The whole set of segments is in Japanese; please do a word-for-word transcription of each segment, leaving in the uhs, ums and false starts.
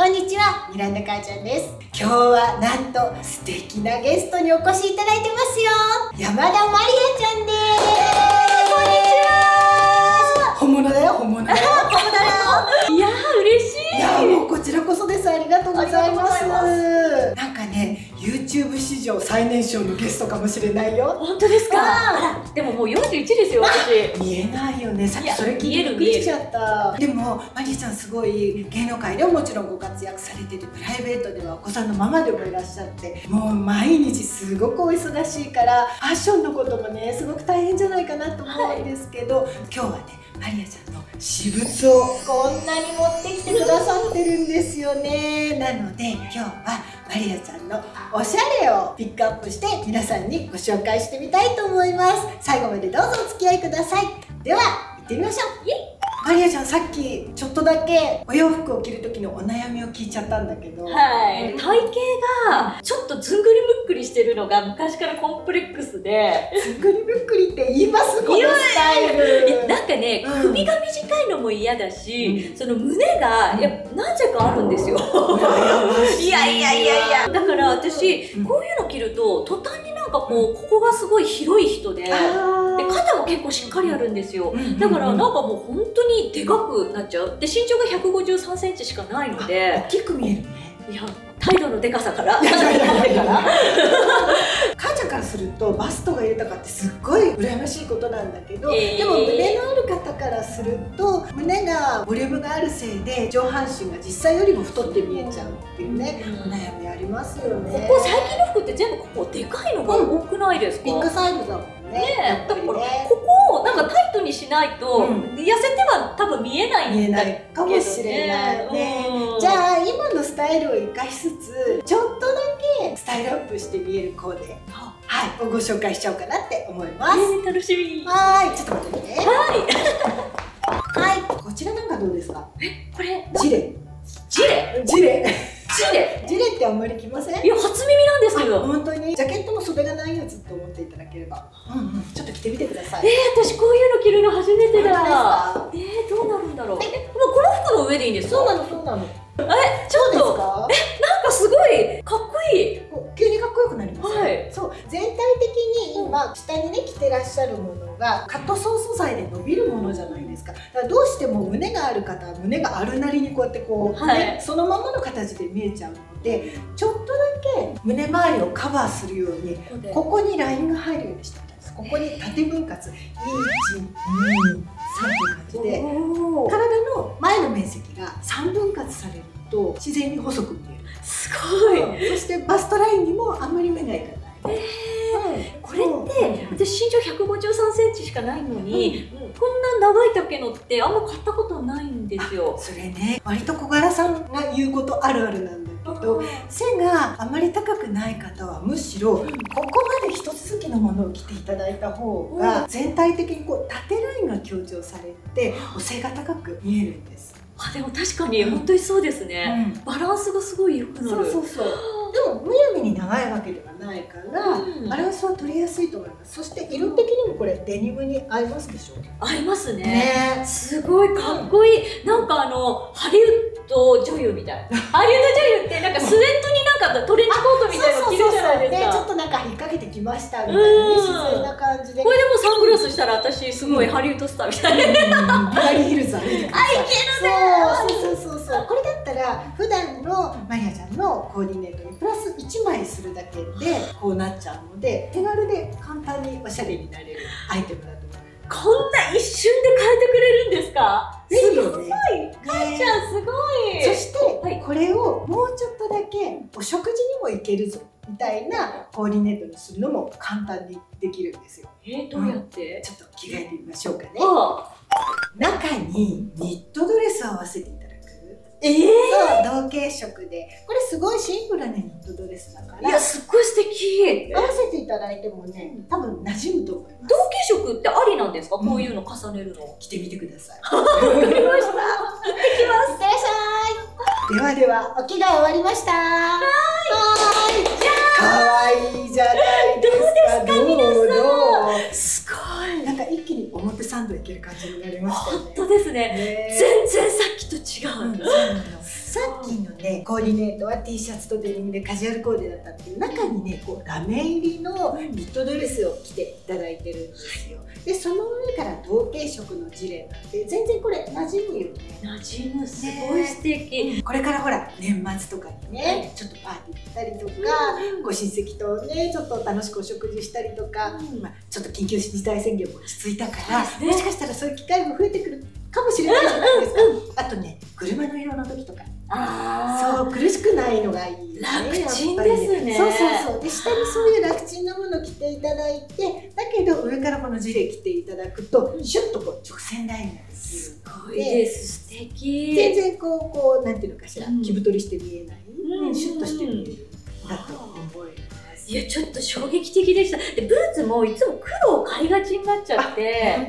こんにちは、ミランダ母ちゃんです。今日はなんと素敵なゲストにお越しいただいてますよ。山田まりあちゃんです。こんにちは。本物だよ、本物だよ。本物だよ。 いやー、嬉しい。 いやもうこちらこそです。ありがとうございます。なんかね、YouTube 史上最年少のゲストかもしれないよ。 本当ですか？でももうよんじゅういちですよ、私。 見えないよね。さっきそれ聞いてびっくりしちゃった。でもマリーちゃんすごい芸能界でももちろんご活躍されてて、プライベートではお子さんのママでもいらっしゃって、もう毎日すごくお忙しいから、ファッションのこともねすごく大変じゃないかなと思うんですけど、はい、今日はねマリアちゃんの私物をこんなに持ってきてくださってるんですよね。なので今日はマリアちゃんのおしゃれをピックアップして皆さんにご紹介してみたいと思います。最後までどうぞお付き合いください。では行ってみましょう。イエイ。マリアちゃん、さっきちょっとだけお洋服を着る時のお悩みを聞いちゃったんだけど、 はい、体型がちょっとずんぐりむっくりしてるのが昔からコンプレックスで。 ずんぐりむっくりって言います？このスタイル。 なんかね、うん、首が短いのも嫌だし、うん、その胸が、うん、いやなぜかあるんですよ。いやいやいやいや、だから私、うん、こういうの着ると途端になんかこう、うん、ここがすごい広い人で、で肩も結構しっかりあるんですよ。だからなんかもう本当にでかくなっちゃう。で身長がひゃくごじゅうさんセンチしかないので、 大きく見えるね。 いや、態度のでかさから。母ちゃんからするとバストが豊かってすっごい羨ましいことなんだけど、 えー、 でも胸のある方からすると胸がボリュームがあるせいで上半身が実際よりも太って見えちゃうっていうね、うん、お悩みありますよね。 ここ最近の服って全部ここでかいのが多くないですか？ ビッグサイズだもんね。 ね、だからここをなんかタイトにしないと、うん、痩せては多分見えないんだけど、ね、 かもしれないね。うん、じゃあ今のスタイルを生かしつつちょっとだけスタイルアップして見えるコーデ、はい、をご紹介しちゃおうかなって思います。 えー、楽しみ。 はい、ちょっと待ってね。 はいはい、こちらなんかどうですか？ え、これジレジレジレジレジレってあんまり着ません？ いや、初耳なんですけど。 本当にジャケットの袖がないやつと思っていただければ、うんうん、ちょっと着てみてください。 えー、私こういうの着るの初めてだ。えー、どうなるんだろう。え、もうこの服の上でいいんですか？ そうなの、そうなの。 え、ちょっと、え、なんかすごいかっこいい。 急にかっこよくなります。 はい。 そう、全体的に今下にね着てらっしゃるものがカットソー素材で伸びるものじゃないですか。だからどうしても胸がある方は胸があるなりにこうやってこう、はい、ね、そのままの形で見えちゃうので、ちょっとだけ胸周りをカバーするようにここにラインが入るようにしてみたんです。ここに縦分割いち、に、さんという感じで体の前の面積がさんぶん割されると自然に細く見える。 すごい。 そしてバストラインにもあんまり目がいかない。 えー、これって私身長ひゃくごじゅうさんセンチしかないのに、うん、こんな長い丈のってあんま買ったことないんですよ。 それね、割と小柄さんが言うことあるあるなんだけど、背があまり高くない方はむしろここまで一続きのものを着ていただいた方が全体的にこう縦ラインが強調されてお背が高く見えるんです。 あ、でも確かに本当にそうですね、うん、バランスがすごい良くなる。 そうそうそう。でもむやみに長いわけではないから、うん、バランスは取りやすいと思います。そして色的にもこれデニムに合いますでしょ？ 合いますね。ね、すごいかっこいい。うん、なんかあのハリウッド女優みたい。ハリウッド女優ってなんかスウェットになんかトレンチコートみたいなの着るじゃないですか。 ちょっとなんか引っ掛けてきましたみたいなね、自然な感じで。 これでもサングラスしたら私すごいハリウッドスターみたいな。 ビバリーヒルズ歩いてください。 あ、いけるね。 そうそうそうそう。これだったら普段のマリアちゃんのコーディネートにプラスいちまいするだけでこうなっちゃうので、手軽で簡単におしゃれになれるアイテムだと思います。 こんな一瞬で変えてくれるんですか？ すごい。 母ちゃんすごい。 そしてこれをもうちょっとだけお食事にもいけるぞみたいなコーディネートにするのも簡単にできるんですよ。 えー、どうやって？ ちょっと着替えてみましょうかね。中にニットドレスを合わせていただく。えー、そう、同系色で、これすごいシンプルなニットドレスだから、 いや、すっごい素敵。 合わせていただいてもね、多分馴染むと思います。 同系色ってありなんですか？こういうの重ねるの。 着てみてください。 わかりました。行ってきます。いってらっしゃい。ではでは、お着替え終わりました。はーい。じゃーん。かわいいじゃないですか。 どうですか、皆さん。 すごい。なんか一気気に表参道行ける感じになりましたよね。 本当ですね。全然さっきと違う。うん、そうなの。 さっきのねコーディネートは T シャツとデニムでカジュアルコーデだったっていう中にねこうラメ入りのニットドレスを着ていただいてるんですよ。でその上から同系色のジレなんで全然これ馴染むよね。 馴染む、すごい素敵。 これからほら年末とかにねちょっとパーティー行ったりとか、うん、ご親戚とねちょっと楽しくお食事したりとか、うん、まあ、ちょっと緊急事態宣言も落ち着いたから、ね、もしかしたらそういう機会も増えてくるかもしれないじゃないですか。うんうんうん、あとね車の色の時とかそう苦しくないのがいい、ね、 楽ちんですね。 そうそうそう。で下にそういう楽ちんなものを着ていただいて、だけど上からこのジレ着ていただくとシュッとこう直線ラインができる。 すごいです。素敵。 全然こうこうなんていうのかしら、気太りして見えない、うん、シュッとして見えるだと思います。 いやちょっと衝撃的でした。でブーツもいつも黒を買いがちになっちゃって、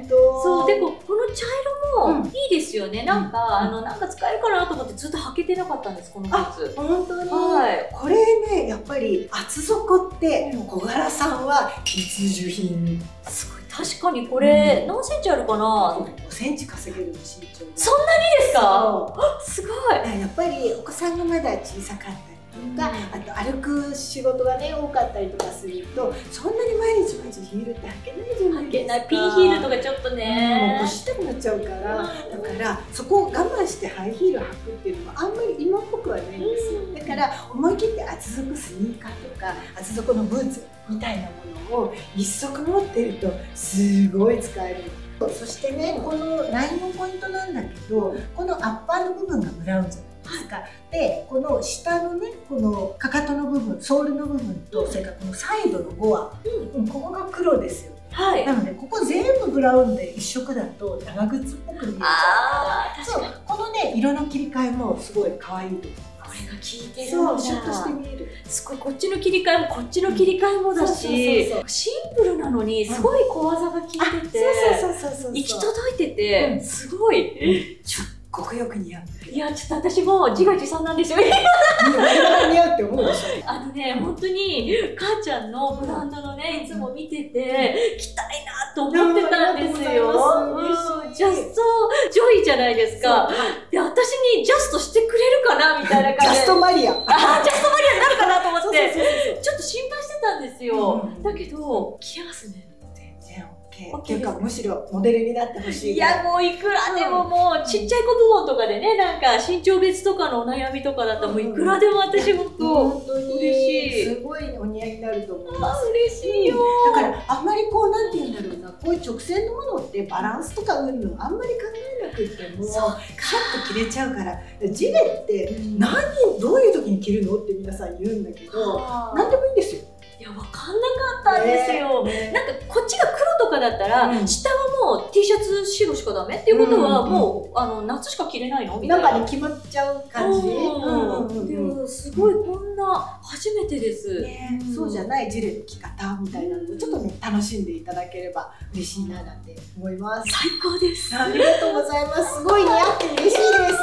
そうでここの茶色もいいですよね。うん、なんか、うん、あのなんか使えるかなと思ってずっと履けてなかったんですこのブーツ。 本当に。はい。これねやっぱり厚底って小柄さんは必需品。 すごい。確かにこれ、うん、何センチあるかな。 ごセンチ稼げるの身長が。 そんなにですか。すごい。 やっぱりお子さんがまだ小さかったり。があと歩く仕事がね多かったりとかするとそんなに毎日毎日ヒールって履けないじゃないですか。 ピンヒールとかちょっとね、 腰痛くなっちゃうから、だからそこを我慢してハイヒール履くっていうのはあんまり今っぽくはないんですよ。だから思い切って厚底スニーカーとか厚底のブーツみたいなものを一足持ってるとすごい使える。そしてねこのラインのポイントなんだけど、このアッパーの部分がブラウンじゃないですか。でこの下のねこのかかとの部分ソールの部分と、それからこのサイドのゴア、うん、ここが黒ですよ。はい、なのでここ全部ブラウンで一色だと長靴っぽく見えちゃうから、そうこのね色の切り替えもすごい可愛いと思います。 これが効いてる。 そうシュッとして見える。 すごいこっちの切り替えもこっちの切り替えもだし、シンプルなのにすごい小技が効いてて、行き届いててすごい。ちょっと極力似合う。 いやちょっと私も自画自賛なんですよ。 似合うって思うでしょ。 あのね本当に母ちゃんのブランドのねいつも見てて着たいなと思ってたんですよ。ジャストジョイじゃないですか。で私にジャストしてくれるかなみたいな感じで。 ジャストマリア。あジャストマリアになるかなと思ってちょっと心配してたんですよ。だけど着れますね。 っていうかむしろモデルになってほしい。 いやもういくらでももうちっちゃい子部門とかでねなんか身長別とかのお悩みとかだったらもういくらでも私本当嬉しい。 すごいお似合いになると思います。 嬉しいよ。 だからあんまりこうなんて言うんだろうな、こういう直線のものってバランスとかうんぬんあんまり考えなくってもシャッと切れちゃうから、ジレって何どういう時に着るのって皆さん言うんだけど何でもいいんですよ。 いや分かんなかったんですよ。ね、なんかこっちが黒とかだったら、うん、下はもう T シャツ白しかダメっていうことはもうあの夏しか着れないのみたいな。 なんかに決まっちゃう感じ。 でもすごいこんな初めてです。 ね、そうじゃないジレの着方みたいなのをちょっとね楽しんでいただければ嬉しいななんて思います。 最高です。 ありがとうございます。すごい似合って嬉しいです。嬉しいございます。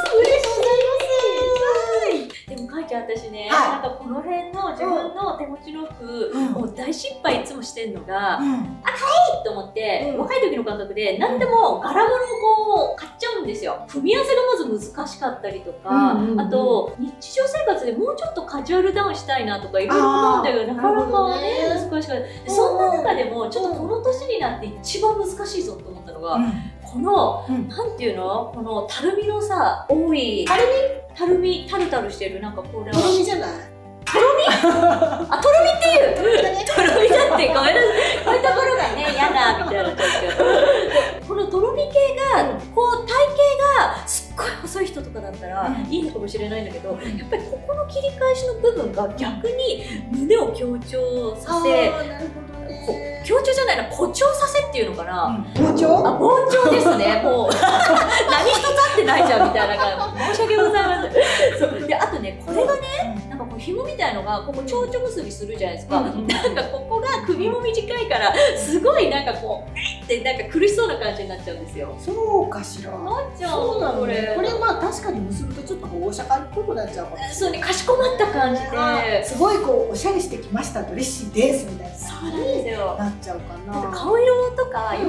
でもかいちゃん私ね、はい、なんかこの辺の自分の手持ちの服、うん、もう大失敗いつもしてんのが、うん、あ、可愛いと思って、うん、若い時の感覚で何でも柄物をこう買っちゃうんですよ。組み合わせがまず難しかったりとか、あと日常生活でもうちょっとカジュアルダウンしたいなとかいろいろ思うんだけどなかなかね難しかった。そんな中でもちょっとこの年になって一番難しいぞと思ったのが、うん、この、うん、なんていうのこのたるみのさ多いたるみたるみ、タルタルしてる、なんかこれは。 とろみじゃないとろみあ、とろみっていうとろみだって、ごめんなさい。こういうところがね、嫌だ、みたいなちょっと。このとろみ系が、こう、体型がすっごい細い人とかだったらいいのかもしれないんだけど、やっぱりここの切り返しの部分が逆に胸を強調させ、強調じゃないな、誇張させっていうのかな。 膨張？ あ、膨張ですね。もう何一つ合ってないじゃんみたいな感じ。申し訳ございません。そうで、あとね、これがね、なんかこう紐みたいのがここ蝶々結びするじゃないですか。なんかここが首も短いからすごいなんかこうえってなんか苦しそうな感じになっちゃうんですよ。 そうかしら。 なっちゃう。 そうなのこれ。これまあ確かに結ぶとちょっと保護者感っぽくなっちゃうかも。 そうね、かしこまった感じで。 すごいこうおしゃれしてきましたドレッシーですみたいな。 そうなんですよ。 なっちゃうかな。 顔色とか良くなる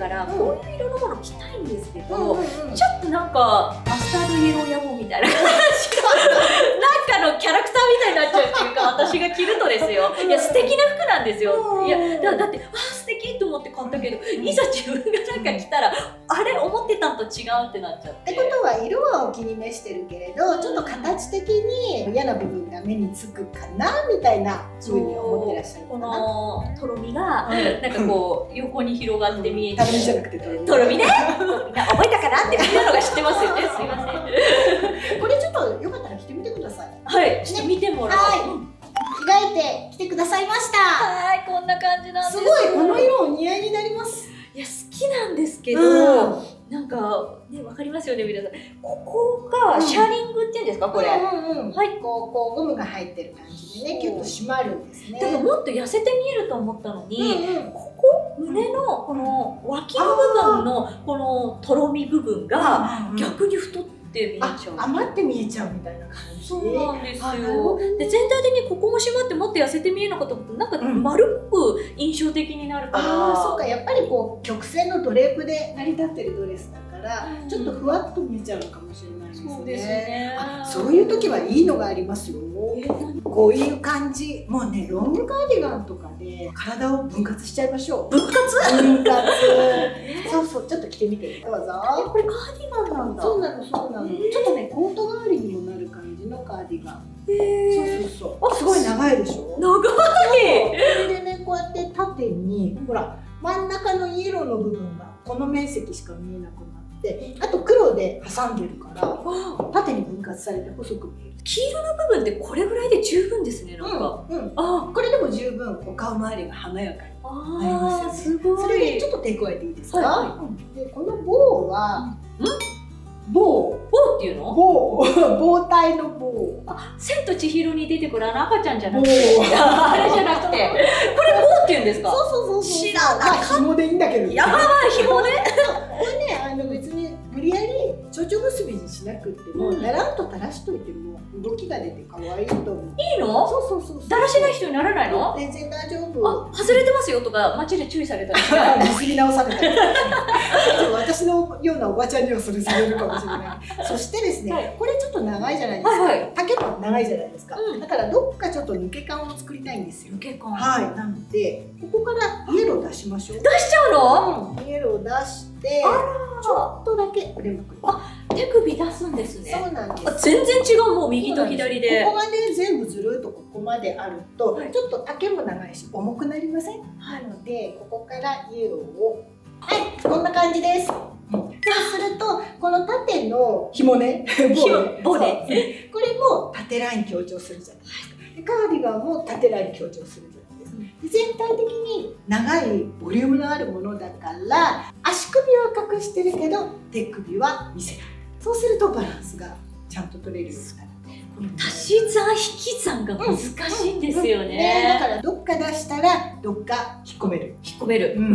から、 うん、 こういう色のもの着たいんですけど、 うんうんうん、 ちょっとなんかマスタードイエロー野郎みたいな感じなんかのキャラクターみたいになっちゃうっていうか、私が着るとですよ、いや素敵な服なんですよ。いやだだって、あ素敵と思って買ったけど、いざ自分がなんか着たら、あれ思ってたんと違うってなっちゃって。 ってことは色はお気に召してるけれど、ちょっと形的に嫌な部分が目につくかなみたいなふうに思ってらっしゃるかな。 このとろみがなんかこう横に広がって見えて、 とろみじゃなくてとろみとろみね覚えたかなってみんなのが知ってますよね。すいません。 これちょっとよかったら着てみてください。 はい、ちょっと見てもらおう。 はい、着替えてきてくださいました。 はい、こんな感じなんです。 すごいこの色お似合いになります。 いや好きなんですけど、 うん、 なんかね、わかりますよね皆さん。ここがシャリングっていうんですか、これ。 うんうん、はい、こうこうゴムが入ってる感じでね、キュッと締まるんですね。 だからもっと痩せて見えると思ったのに、うんうん、ここ胸のこの脇の部分のこのとろみ部分が逆に太って見えちゃう。 余って見えちゃうみたいな感じ。 そうなんですよ。で全体的にここも締まってもっと痩せて見えるのかと思って、なんか丸く印象的になるから。 ああ、そうか、やっぱりこう曲線のドレープで成り立ってるドレスだから、うん、ちょっとふわっと見えちゃうのかもしれないですね。 そうですね。 そういう時はいいのがありますよ。えー、こういう感じ、もうね、ロングカーディガンとかで体を分割しちゃいましょう。 分割？ 分割。そうそう、ちょっと着てみて。どうぞ。 え、これカーディガンなんだ。 そうなの、そうなの。ちょっとね、コート代わりにもなる感じのカーディガン。そうそうそう。あ、すごい長いでしょ。 長い。 それでね、こうやって縦に、ほら、真ん中のイエローの部分がこの面積しか見えなくなって、あと黒で挟んでるから縦に分割されて細く見える。 黄色の部分ってこれぐらいで十分ですね。なんか、 うんうん、あ、これでも十分お顔周りが華やかになりますよね。 すごい。 それでちょっと手加えていいですか？はいはい、でこの棒は、 うん、 棒棒っていうの？ 棒棒体の棒。 あ、千と千尋に出てくるあの赤ちゃんじゃなくて、あれじゃなくて、これ棒っていうんですか？ そうそうそうそう。 知らなかった。 紐でいいんだけど。 やばい、紐ね。 これね、あの別に無理やり蝶々結びにしなくっても、だらんと垂らしといても動きが出て可愛いと思う。 いいの？ そうそうそう。 だらしない人にならないの？ 全然大丈夫。 あ、外れてますよとか街で注意されたりしない？ 見すぎ直されたり。私のようなおばちゃんにはそれされるかもしれない。そしてですね、はい、これちょっと長いじゃないですか。はいはい、丈も長いじゃないですか。うん、だからどっかちょっと抜け感を作りたいんですよ。 抜け感。 はい。なのでここからイエロー出しましょう。 出しちゃうの？ うん、イエロー出して、ちょっとだけ腕まくり。 あ、手首出すんですね。 そうなんです。 あ、全然違う、もう右と左で。 ここがね、全部ずるっとここまであると、はい、ちょっと丈も長いし重くなりません？はい、なのでここからイエローを、はい、こんな感じです。そうするとこの縦の紐ね、 棒ね、 これも縦ライン強調するじゃないですか。でカーディガンも縦ライン強調するじゃないですか。で全体的に長いボリュームのあるものだから足首は隠してるけど手首は見せない。そうするとバランスがちゃんと取れるようになる。 足し算引き算が難しいんですよね。 だからどっか出したらどっか引っ込める。 引っ込める。うん。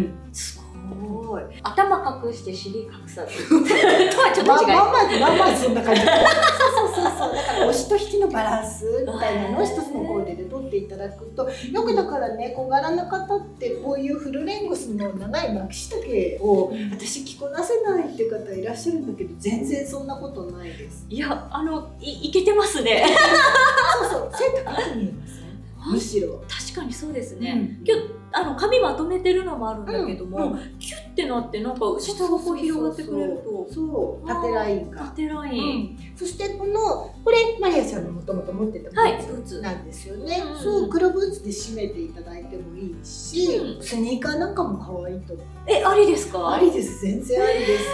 すごい。頭隠して尻隠さず。とはちょっと違う。 まあまあまあまあそんな感じ。そうそうそうそう。だから押しと引きのバランスみたいなのを一つのコーデで取っていただくと、よくだからね、小柄な方ってこういうフルレングスの長い巻き下丈を私着こなせないって方いらっしゃるんだけど、全然そんなことないです。 いや、あのいいけてますね。 そうそう、背高く見えますね。むしろ確かにそうですね。今日あの髪まとめてるのもあるんだけども、キュッてなってなんか下がこう広がってくれると、 そう縦ラインが縦ライン。 そしてこのこれマリアさんのもともと持ってたブーツなんですよね。そう黒ブーツで締めていただいてもいいし、スニーカーなんかも可愛いと思う。 え、ありですか？ ありです、全然ありです。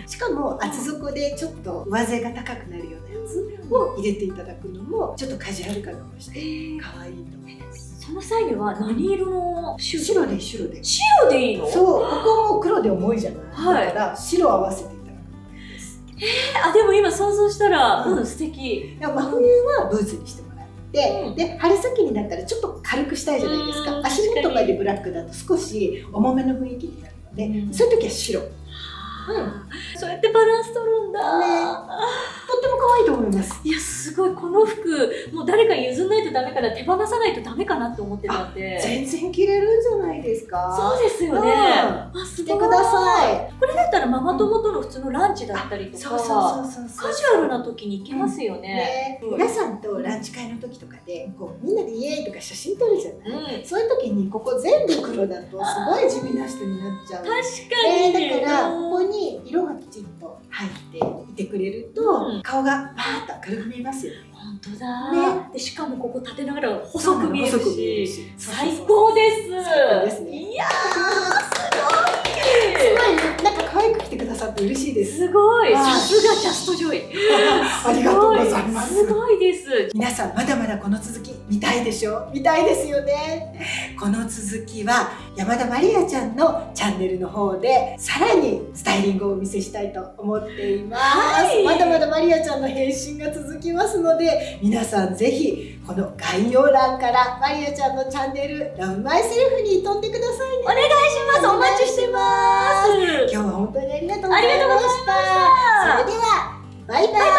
しかも厚底でちょっと上背が高くなるようなやつを入れていただくのもちょっとカジュアル感が増して可愛いと思います。 その際には何色のシューズ？ 白で白で。 白でいいの？ そう、ここも黒で重いじゃない。はい、だから白合わせていただくんです。 えー、あ、でも今想像したら、うん、うん、素敵。 真冬はブーツにしてもらって、うん、で春先になったらちょっと軽くしたいじゃないですか。足元までブラックだと少し重めの雰囲気になるので、うん、そういう時は白。 そうやってバランス取るんだ。 ね、とっても可愛いと思います。 いや、すごい。この服もう誰かに譲んないとダメから手放さないとダメかなって思ってたんで。 全然着れるんじゃないですか。 そうですよね。あ、すごい。着てください。これだったらママ友との普通のランチだったりとか、カジュアルな時に行けますよね。 皆さんとランチ会の時とかでこうみんなでイエーイとか写真撮るじゃない、うん、そういう時にここ全部黒だとすごい地味な人になっちゃう。 確かに、 えー、だからここに色がきちんと入っていてくれると、うん、顔がバーッと明るく見えますよね。 本当だ、ね、でしかもここ立てながら細く見えるし、最高高です。 最高ですね。 いやー、すごい。 すごい、なんか可愛く着てくださって嬉しいです。 すごい、さすがジャストジョイ。 ありがとうございます。 すごいです。 皆さんまだまだこの続き見たいでしょ。見たいですよね。この続きは山田まりあちゃんのチャンネルの方でさらにスタイリングをお見せしたいと思っています。はい、まだまだまりあちゃんの変身が続きますので、皆さんぜひこの概要欄からまりあちゃんのチャンネルラブマイセルフに飛んでくださいね。 お願いします。お待ちしてます。 今日は本当にありがとうございました。それではバイバイ。